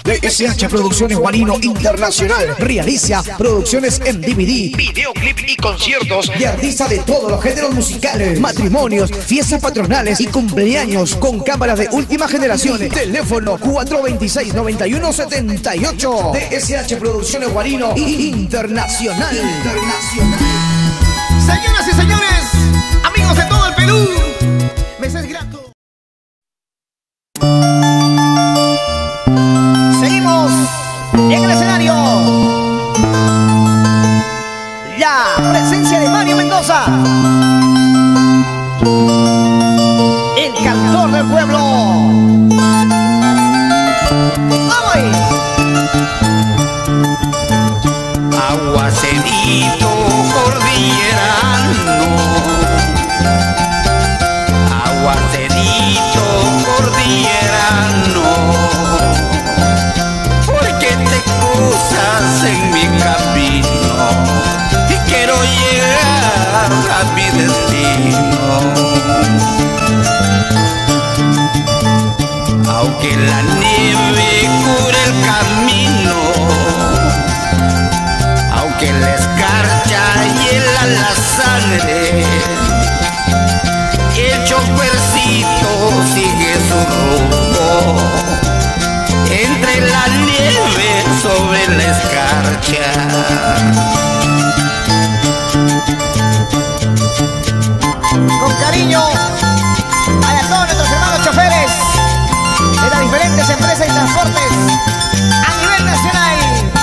DSH Producciones Guarino Internacional realiza producciones en DVD, videoclip y conciertos de artistas de todos los géneros musicales, matrimonios, fiestas patronales y cumpleaños con cámaras de última generación. Teléfono 426-9178. DSH Producciones Guarino Internacional. Señoras y señores, amigos de todo el Perú, me es grato. Seguimos en el escenario. La presencia de Mario Mendoza, el cantor del pueblo. ¡Vamos! Aguacerito cordillerano, aguacerito cordillerano, ¿por qué te cruzas en mi camino? Y quiero llegar a mi destino. Aunque la nieve cubre el camino, aunque la escarcha hiela la sangre, el chofercito sigue su rumbo entre la nieve sobre la escarcha. Con cariño para todos nuestros hermanos choferes de las diferentes empresas y transportes a nivel nacional.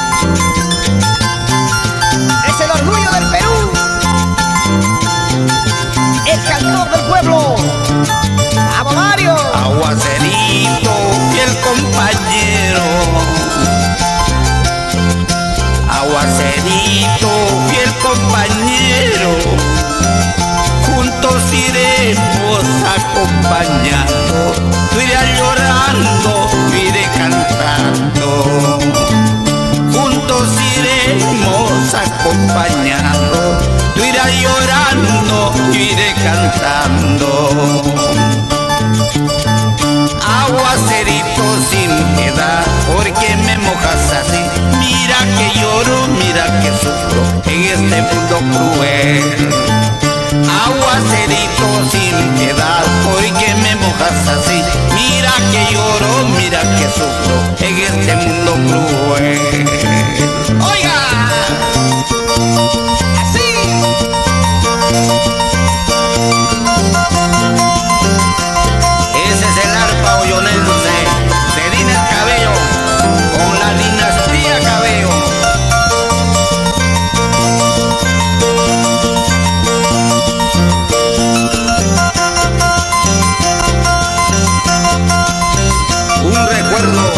Es el orgullo del Perú, el cantor del pueblo. ¡Vamos, Mario! Aguacerito, fiel compañero, aguacerito, fiel compañero, juntos iremos acompañando, tú irás llorando, yo iré cantando, juntos iremos acompañando, tú irás llorando, yo iré cantando. Aguacerito sin piedad, porque me mojas así, mira que lloro, mira que sufro en este mundo cruel. Aguacerito sin piedad, porque me mojas así, mira que lloro, mira que sufro en este mundo cruel. ¡Oiga! ¡Así! Ese es el arpa hoyonense de Dines Cabello con la dinastía Cabello. Un recuerdo